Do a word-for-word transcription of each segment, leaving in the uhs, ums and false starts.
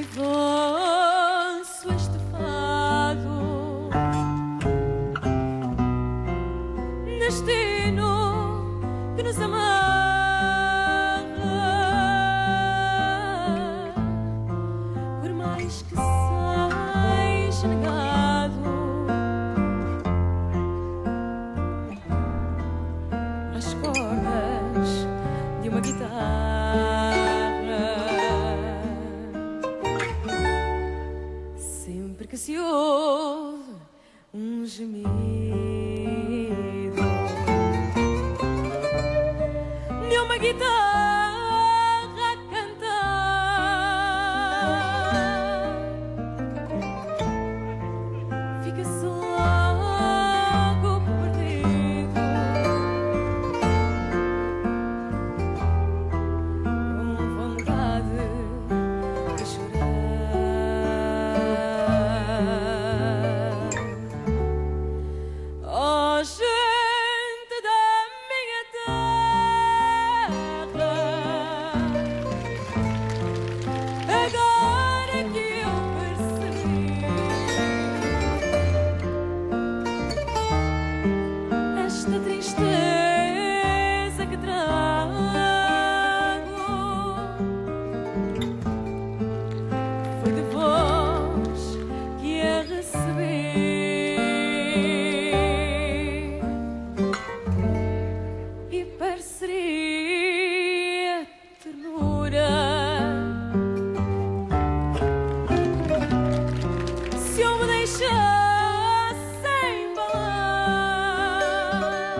devanço este fado, destino que nos amarra, por mais que seja negado, as cordas de uma guitarra. Sempre que se ouve um gemido de uma guitarra a cantar, fica-se logo perdido, com vontade de chorar. Oh, gente da minha terra, agora que eu percebi esta tristeza que trago, foi de vós que a recebi, e pareceria ternura se eu me deixasse embalar.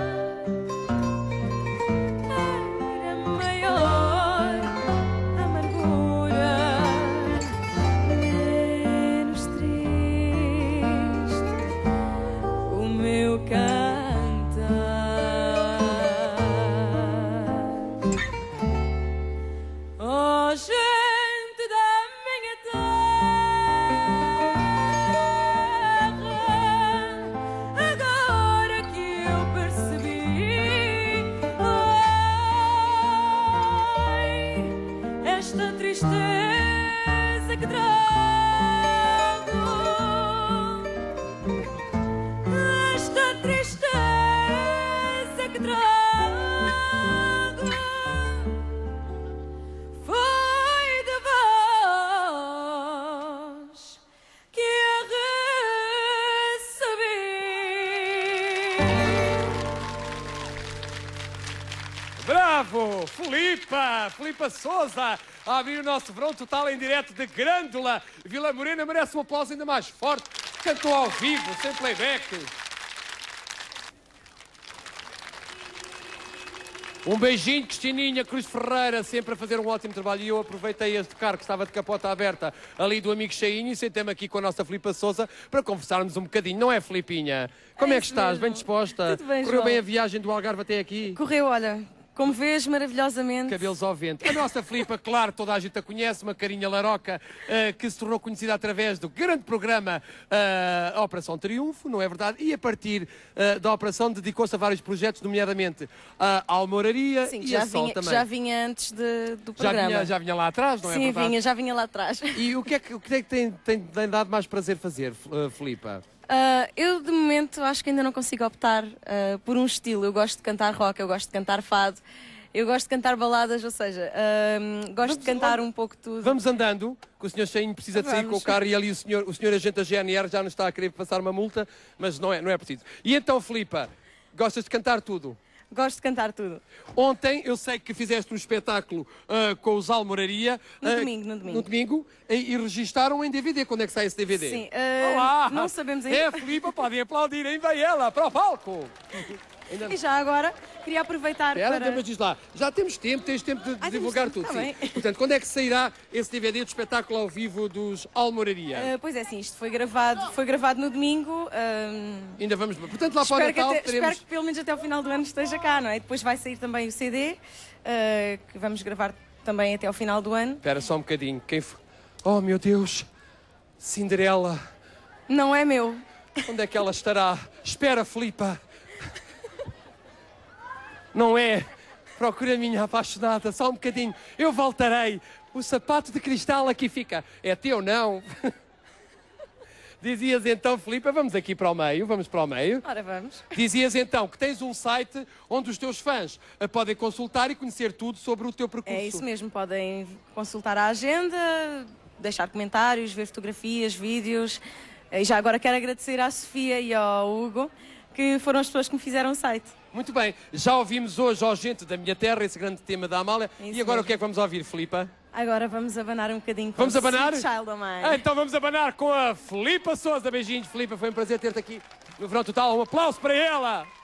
Era maior amargura, menos triste o meu cantar. Oh, gente da minha terra, agora que eu percebi, ai, esta tristeza que trago, esta tristeza que trago, foi de vós que a recebi. Bravo! Filipa! Filipa Souza a abrir o nosso verão total em direto de Grândola. Vila Morena merece um aplauso ainda mais forte. Cantou ao vivo, sem playback. Um beijinho, Cristininha Cruz Ferreira, sempre a fazer um ótimo trabalho. E eu aproveitei este carro que estava de capota aberta ali do amigo Cheinho e sentei-me aqui com a nossa Filipa Souza para conversarmos um bocadinho. Não é, Filipinha? Como é, É que isso estás? mesmo. Bem disposta? Tudo bem, Correu João. bem a viagem do Algarve até aqui? Correu, olha, como vês, maravilhosamente. Cabelos ao vento. A nossa Filipa, claro, toda a gente a conhece, uma carinha laroca, uh, que se tornou conhecida através do grande programa uh, Operação Triunfo, não é verdade? E a partir uh, da operação dedicou-se a vários projetos, nomeadamente a Almoraria Sim, e já a Sol vinha, também. já vinha antes de- do Já programa. vinha, já vinha lá atrás, não é Sim, verdade? vinha, já vinha lá atrás. E o que é que, o que, é que tem, tem, tem dado mais prazer fazer, uh, Filipa? Ah, eu, de momento, acho que ainda não consigo optar ah, por um estilo. Eu gosto de cantar rock, eu gosto de cantar fado, eu gosto de cantar baladas, ou seja, ah, gosto Vamos de cantar lá. um pouco tudo. Vamos andando, que o senhor Cheinho precisa de sair Vamos. com o carro e ali o senhor, o senhor agente da G N R já nos está a querer passar uma multa, mas não é, não é preciso. E então, Filipa, gostas de cantar tudo? Gosto de cantar tudo. Ontem eu sei que fizeste um espetáculo uh, com os Almoraria. No uh, domingo, no domingo. No domingo, e, e registaram em D V D. Quando é que sai esse D V D? Sim, ah, Olá! não sabemos ainda. É, Filipa, podem aplaudir, hein? Vem ela, para o palco! Ainda... E já agora, queria aproveitar Espera, para... mas diz lá, já temos tempo, tens tempo de, de Ah, temos divulgar tempo, tudo. tá Sim. bem. Portanto, quando é que sairá esse D V D do espetáculo ao vivo dos Almoraria? Ah, pois é, sim, isto foi gravado, foi gravado no domingo. ah, Ainda vamos. Portanto, lá para o espero, que Natal até- teremos. espero que pelo menos até ao final do ano esteja cá, não é? Depois vai sair também o C D, ah, que vamos gravar também até ao final do ano. Espera só um bocadinho. Quem f... Oh, meu Deus! Cinderela! Não é meu. Onde é que ela estará? Espera, Filipa! Não é? Procura a minha apaixonada, só um bocadinho. Eu voltarei O sapato de cristal aqui fica. É teu, não? Dizias então, Filipa, vamos aqui para o meio, vamos para o meio. Ora, vamos. Dizias então que tens um site onde os teus fãs a podem consultar e conhecer tudo sobre o teu percurso. É isso mesmo, podem consultar a agenda, deixar comentários, ver fotografias, vídeos. E já agora quero agradecer à Sofia e ao Hugo, que foram as pessoas que me fizeram o site. Muito bem, já ouvimos hoje, ó gente da minha terra, esse grande tema da Amália. É E agora mesmo. o que é que vamos ouvir, Filipa? Agora vamos abanar um bocadinho com Vamos o abanar? Sweet Child of Mine. Ah, então vamos abanar com a Filipa Sousa. Beijinhos, Filipa, foi um prazer ter-te aqui no Verão Total. Um aplauso para ela!